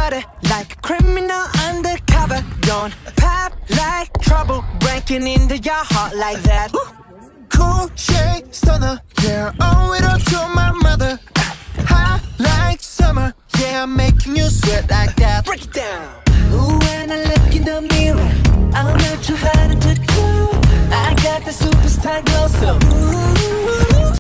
body like a criminal undercover. Don't pop like trouble breaking into your heart like that. Cool shade stunner, yeah, owe it all to my mother. Hot like summer, yeah, I'm making you sweat like that. Break it down. Ooh, when I look in the mirror, I'm not too hard to do. I got the superstar glow, so